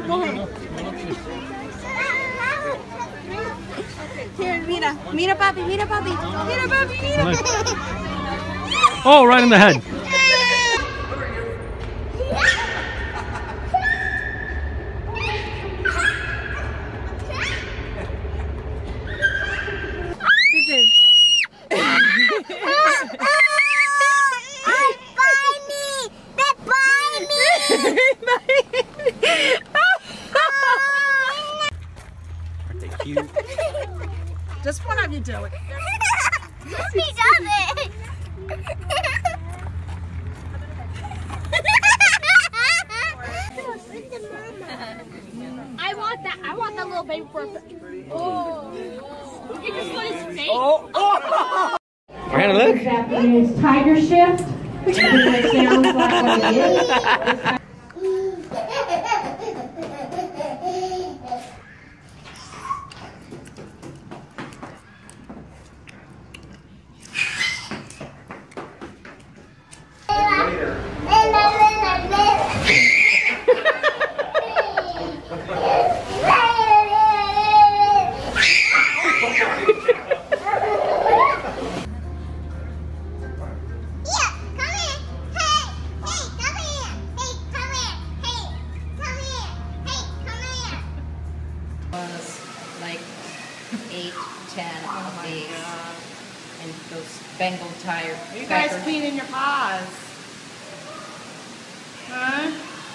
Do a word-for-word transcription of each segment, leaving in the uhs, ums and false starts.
Here, mira, mira, papi, mira, papi, mira, papi, mira. Oh, right in the head. Just one of you do it. He does it. I want that. I want that little baby for. Oh. You just put his face. Oh. Oh. Hannah, look. This afternoon's Tiger Shift. It sounds like what it is. Like eight, ten of these, and those Bengal tire. Are you guys crackers. cleaning your paws? Huh?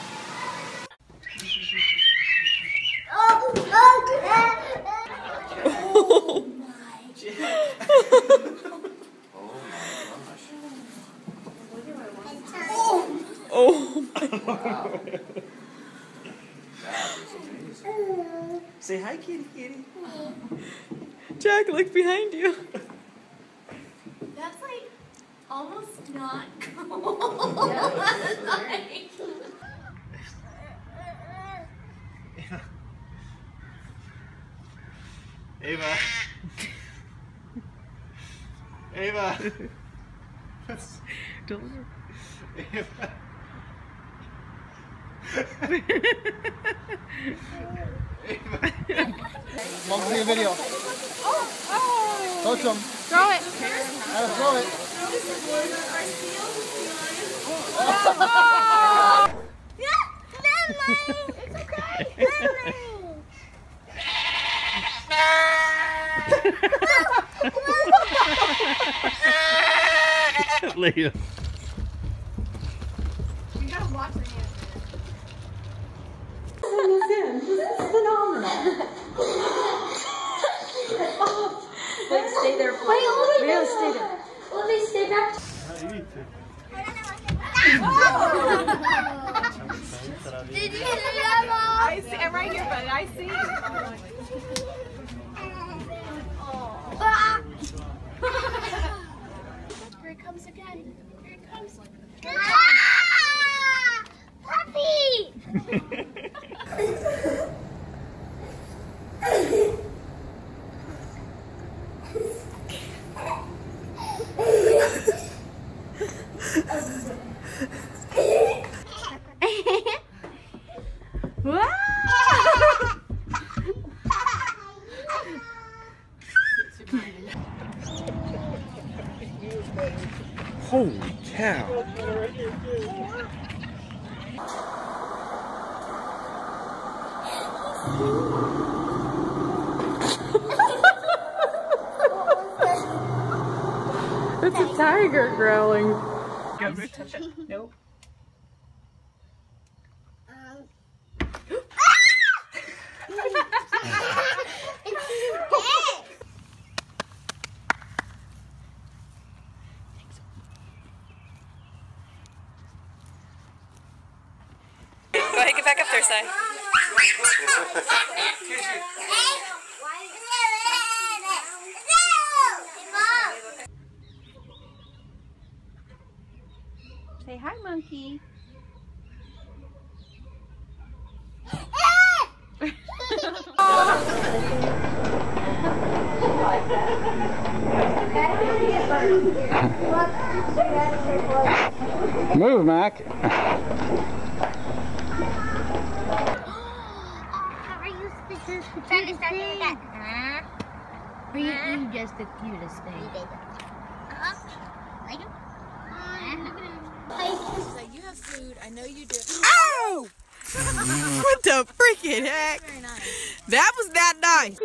Oh, Oh my God. Say hi, kitty, kitty. Jack, look behind you. that's like almost not cool. Like, Ava. Ava. Don't. Ava. Mom, see a video. Oh, oh. Touch him. Throw it. Gotta throw it. Oh. yeah, Mama. It's okay. Later. You gotta watch your hands. This is phenomenal. Wait, stay there for Wait, hold it. Real, stay there. Let me stay back. Did you see that, Mom? I see. I'm right here, buddy. I see. Ah. Here it comes again. Here it comes. Ah! Puppy! Holy cow. It's a tiger growling. Nope. Go ahead, get back up there, Si. Say hi, monkey. Move, Mac. Trying to start doing that. Or you, you just the cutest thing. I do. She's like, you have food. I know you do. Ow! What the freaking heck? Very nice. That was that nice.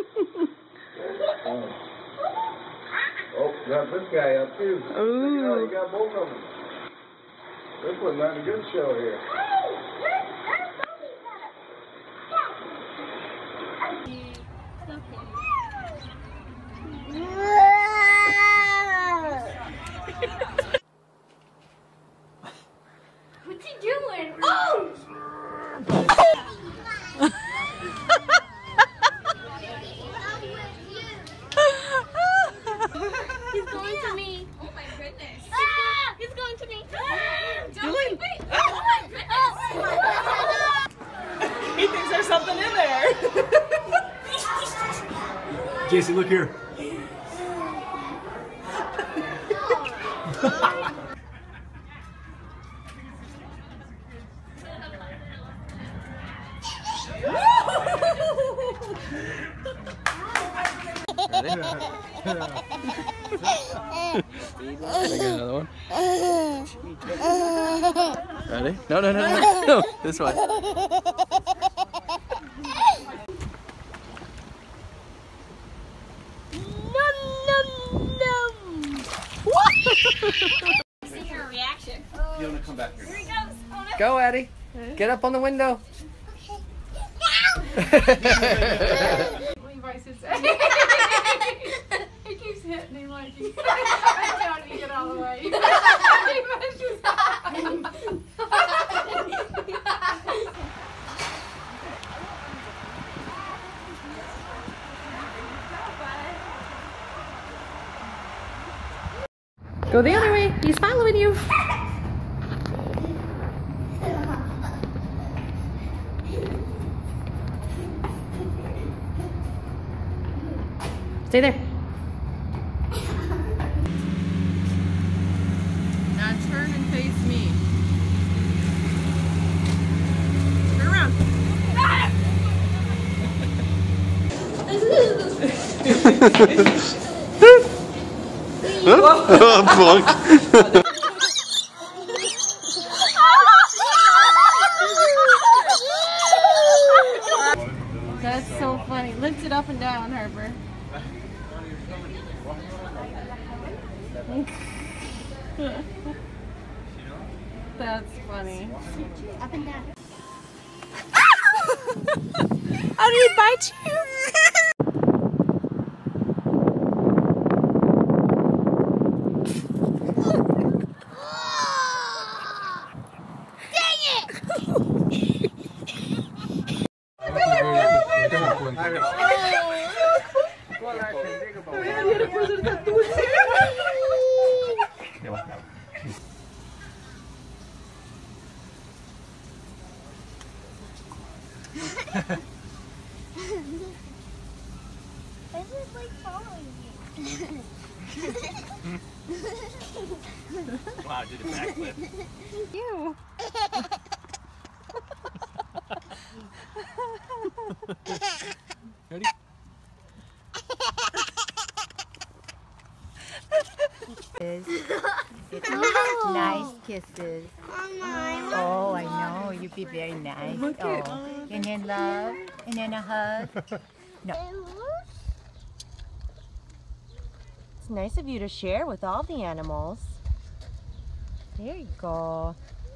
Oh, got this guy up too. Ooh. You got both of them. This was not a good show here. What's he doing? Oh! He's going to me. Oh my goodness. Ah! He's going to me. Dylan. Wait. Oh my goodness. He thinks there's something in there. J C, look here. Ready? I got another one. Ready? No, no, no, no, no. This one. Num num num. What? See her reaction. You want to come back here? Here he goes. Oh no. Go, Eddie. Get up on the window. Levi sits he keeps hitting him like he's trying to get out of the way. Go the other way. He's following you. Stay there. Now turn and face me. Turn around. That's so funny. Lift it up and down, Harper. That's funny. Up and down. How did he bite you? This is like following you. Wow, I did a backflip. You. Ready? Nice kisses. Oh, I know. You'd be very nice. Oh. And then love. And then a hug. No. It's nice of you to share with all the animals. There you go.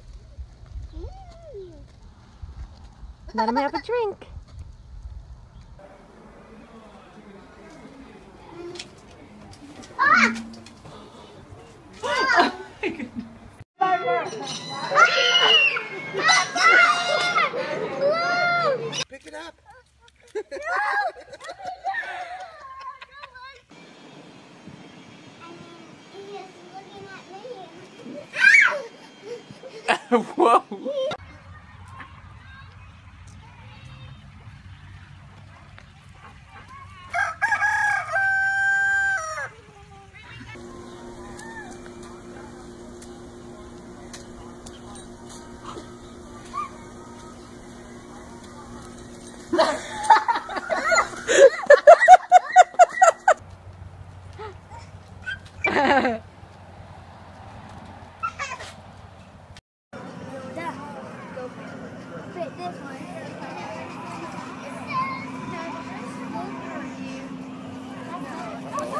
Let him have a drink. Ah! Pick it up. Whoa.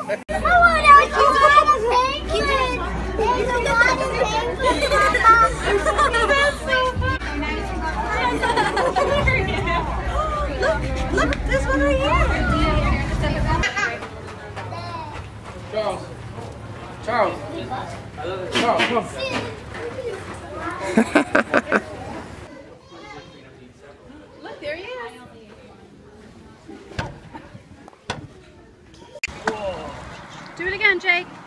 Look, this one right here. Charles. Charles. Charles, come. Look, there he is. Do it again, Jake.